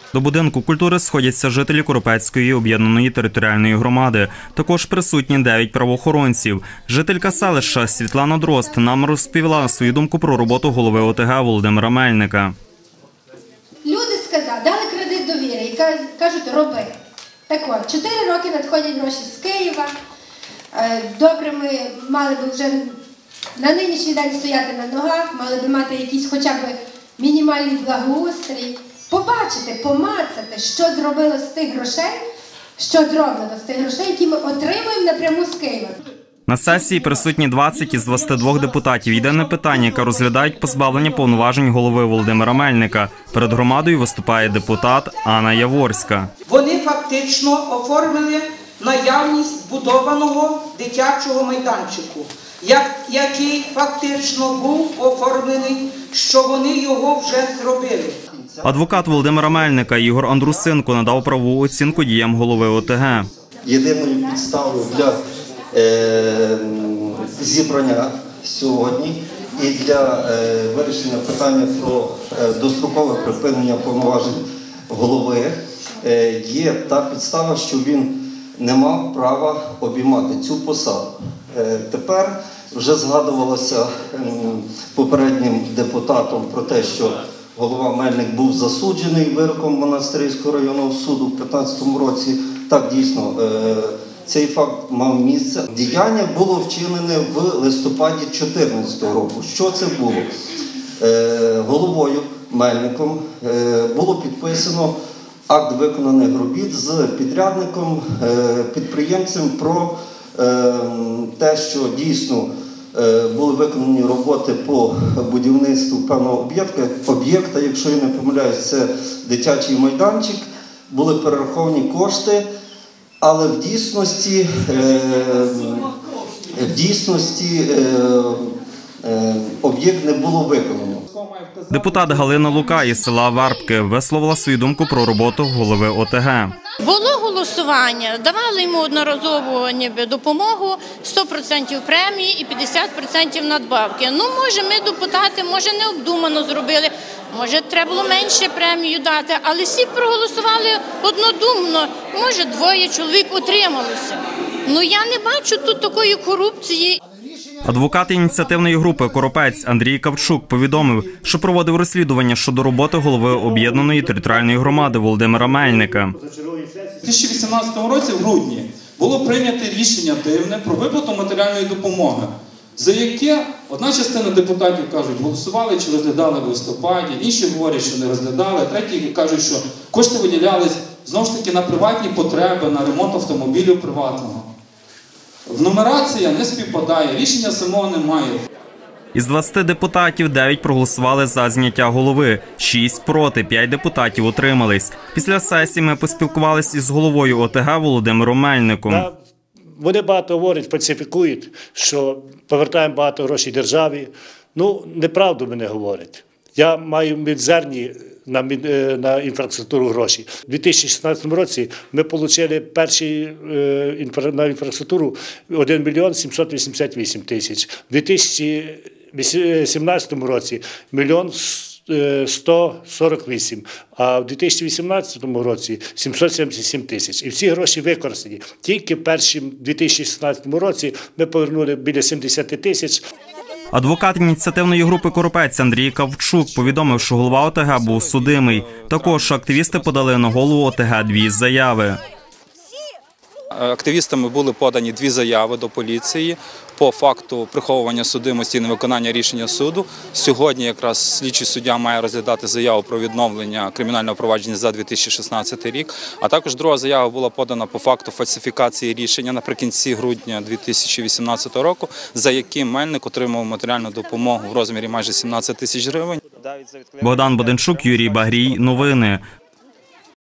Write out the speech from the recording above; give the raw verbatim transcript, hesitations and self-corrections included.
До будинку культури сходяться жителі Коропецької об'єднаної територіальної громади. Також присутні дев'ять правоохоронців. Жителька селища Світлана Дрозд нам розповіла свою думку про роботу голови ОТГ Володимира Мельника. Люди сказали, дали кредит довіри і кажуть, роби. Так от, чотири роки надходять гроші з Києва. Добре, ми мали б вже на нинішній день стояти на ногах, мали б мати якийсь хоча б мінімальний благоустрій. Побачити, помацати, що зробило з тих грошей, що зроблено з тих грошей, які ми отримуємо напряму з Києва. На сесії присутні двадцять із двадцяти двох депутатів. Єдине питання, яке розглядають позбавлення повноважень голови Володимира Мельника. Перед громадою виступає депутат Анна Яворська. Вони фактично оформили наявність будованого дитячого майданчику, який фактично був оформлений, що вони його вже зробили. Адвокат Володимира Мельника Ігор Андрусенко надав правову оцінку діям голови ОТГ. Єдиною підставою для е, зібрання сьогодні і для е, вирішення питання про е, дострокове припинення повноважень голови е, є та підстава, що він не мав права обіймати цю посаду. Е, тепер вже згадувалося е, попереднім депутатом про те, що голова Мельник був засуджений вироком Монастирського районного суду в п'ятнадцятому році. Так, дійсно, цей факт мав місце. Діяння було вчинене в листопаді дві тисячі чотирнадцятого року. Що це було? Головою Мельником було підписано акт виконаних робіт з підрядником, підприємцем про те, що дійсно були виконані роботи по будівництву певного об'єкта, об'єкта, якщо я не помиляюсь, це дитячий майданчик, були перераховані кошти, але в дійсності, в дійсності об'єкт не було виконано. Депутат Галина Лука із села Варпки висловила свою думку про роботу голови ОТГ. Було голосування, давали йому одноразову ніби допомогу, сто відсотків премії і п'ятдесят відсотків надбавки. Ну, може, ми, депутати, може, необдумано зробили, може, треба було менше премію дати, але всі проголосували однодумно, може, двоє чоловік утрималося. Ну, я не бачу тут такої корупції. Адвокат ініціативної групи «Коропець» Андрій Кавчук повідомив, що проводив розслідування щодо роботи голови об'єднаної територіальної громади Володимира Мельника. У дві тисячі вісімнадцятому році, в грудні, було прийнято рішення дивне про виплату матеріальної допомоги, за яке одна частина депутатів кажуть, голосували чи розглядали в листопаді, інші говорять, що не розглядали, треті кажуть, що кошти виділялись знову ж таки на приватні потреби, на ремонт автомобілів приватного. В нумерація не співпадає, рішення самого немає. Із двадцяти депутатів дев'ять проголосували за зняття голови, шість проти, п'ять депутатів утримались. Після сесії ми поспілкувалися із головою ОТГ Володимиром Мельником. Вони багато говорять, фальсифікують, що повертаємо багато грошей державі. Ну, неправду мене говорять. Я маю мізерні на, на інфраструктуру гроші. У дві тисячі шістнадцятому році ми отримали перші на інфраструктуру один мільйон сімсот вісімдесят вісім тисяч. У дві тисячі сімнадцятому році мільйон сто сорок вісім, а в дві тисячі вісімнадцятому році сімсот сімдесят сім тисяч. І всі гроші використані. Тільки першим дві тисячі шістнадцятому році ми повернули біля сімдесят тисяч. Адвокат ініціативної групи «Коропець» Андрій Кавчук повідомив, що голова ОТГ був судимий. Також активісти подали на голову ОТГ дві заяви. Активістами були подані дві заяви до поліції по факту приховування судимості і невиконання рішення суду. Сьогодні якраз слідчий суддя має розглядати заяву про відновлення кримінального провадження за дві тисячі шістнадцятий рік. А також друга заява була подана по факту фальсифікації рішення наприкінці грудня дві тисячі вісімнадцятого року, за яким Мельник отримав матеріальну допомогу в розмірі майже сімнадцять тисяч гривень. Богдан Боденчук, Юрій Багрій. Новини.